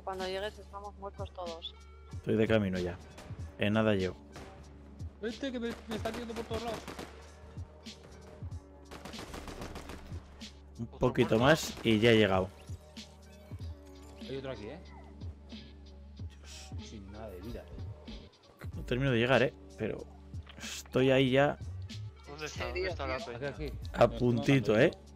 cuando llegues estamos muertos todos. Estoy de camino ya. En nada llego. Vente, que me están viendo por todos lados. Un poquito más y ya he llegado. Hay otro aquí, Sin nada de vida, No termino de llegar, pero estoy ahí ya ¿Dónde está? ¿Dónde está la Aquí, peña? aquí. a puntito,